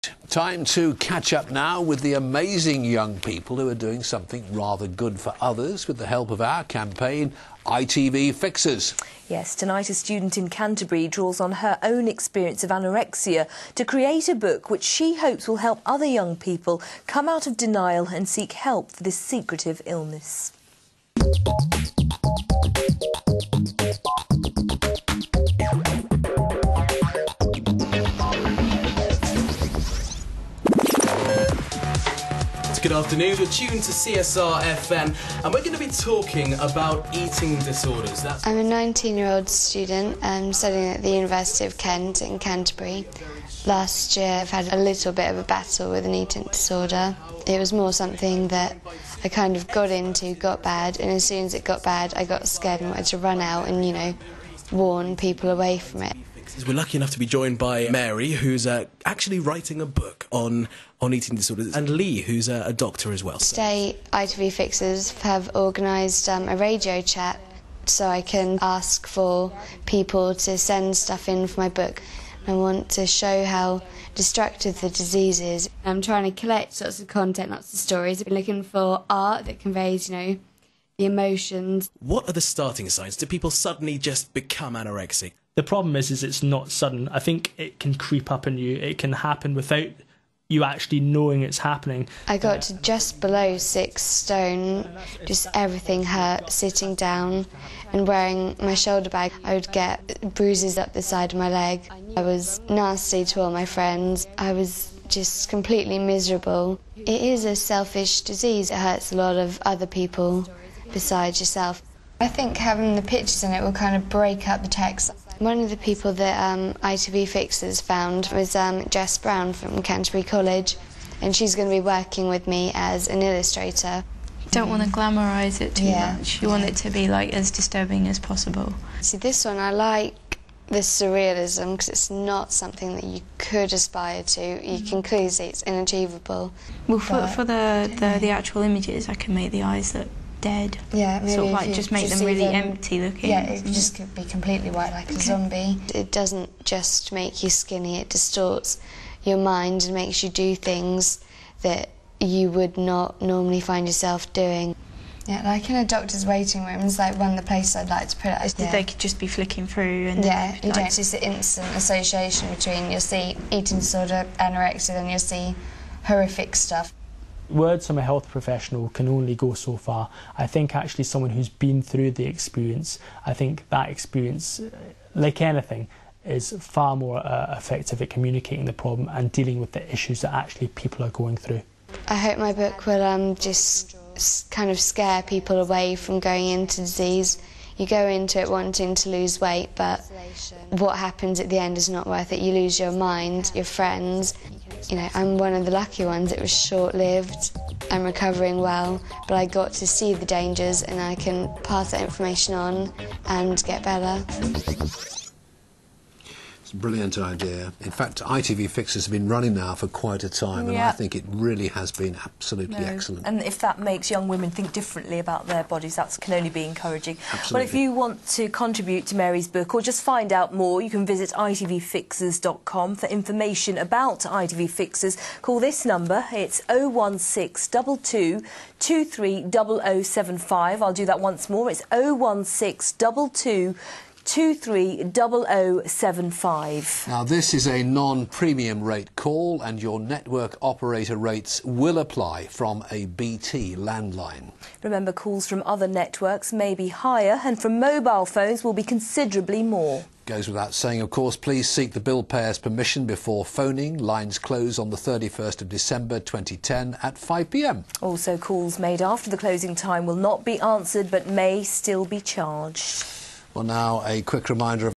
Right, time to catch up now with the amazing young people who are doing something rather good for others with the help of our campaign, ITV Fixes. Yes, tonight a student in Canterbury draws on her own experience of anorexia to create a book which she hopes will help other young people come out of denial and seek help for this secretive illness. Good afternoon, you're tuned to CSR FM and we're going to be talking about eating disorders. I'm a 19-year-old student studying at the University of Kent in Canterbury. Last year I've had a little bit of a battle with an eating disorder. It was more something that I kind of got into, got bad, and as soon as it got bad I got scared and wanted to run out and, you know, warn people away from it. We're lucky enough to be joined by Mary, who's actually writing a book on eating disorders, and Lee, who's a doctor as well. Today, ITV Fixes have organised a radio chat so I can ask for people to send stuff in for my book. I want to show how destructive the disease is. I'm trying to collect lots of content, lots of stories. I've been looking for art that conveys, you know, the emotions. What are the starting signs? Do people suddenly just become anorexic? The problem is it's not sudden. I think it can creep up on you. It can happen without you actually knowing it's happening. I got to just below 6 stone, just everything hurt, sitting down and wearing my shoulder bag. I would get bruises up the side of my leg. I was nasty to all my friends. I was just completely miserable. It is a selfish disease. It hurts a lot of other people besides yourself. I think having the pictures in it will kind of break up the text. One of the people that ITV Fixes found was Jess Brown from Canterbury College, and she's going to be working with me as an illustrator. You don't want to glamorise it too much. You want it to be like as disturbing as possible. See, this one I like the surrealism because it's not something that you could aspire to. You can clearly see it's inachievable. Well, for the actual images, I can make the eyes look dead. Yeah, maybe sort of like just make them really empty looking. Yeah, it just could be completely white like a zombie. It doesn't just make you skinny, it distorts your mind and makes you do things that you would not normally find yourself doing. Yeah, like in a doctor's waiting room is like one of the places I'd like to put it. Yeah. They could just be flicking through and you don't see the instant association between you'll see eating disorder, anorexia, then you'll see horrific stuff. Words from a health professional can only go so far. I think actually someone who's been through the experience, I think that experience, like anything, is far more effective at communicating the problem and dealing with the issues that actually people are going through. I hope my book will just kind of scare people away from going into disease. You go into it wanting to lose weight, but what happens at the end is not worth it. You lose your mind, your friends. You know, I'm one of the lucky ones. It was short-lived. I'm recovering well, but I got to see the dangers and I can pass that information on and get better. It's a brilliant idea. In fact, ITV Fixes have been running now for quite a time, and I think it really has been absolutely excellent. And if that makes young women think differently about their bodies, that can only be encouraging. Absolutely. Well, if you want to contribute to Mary's book or just find out more, you can visit itvfixes.com. For information about ITV Fixes, call this number. It's 01622 230075. I'll do that once more. It's 01622 230075. Now, this is a non-premium rate call and your network operator rates will apply from a BT landline. Remember, calls from other networks may be higher and from mobile phones will be considerably more. Goes without saying, of course, please seek the bill payer's permission before phoning. Lines close on the 31st of December 2010 at 5 p.m. Also, calls made after the closing time will not be answered but may still be charged. Well, now a quick reminder of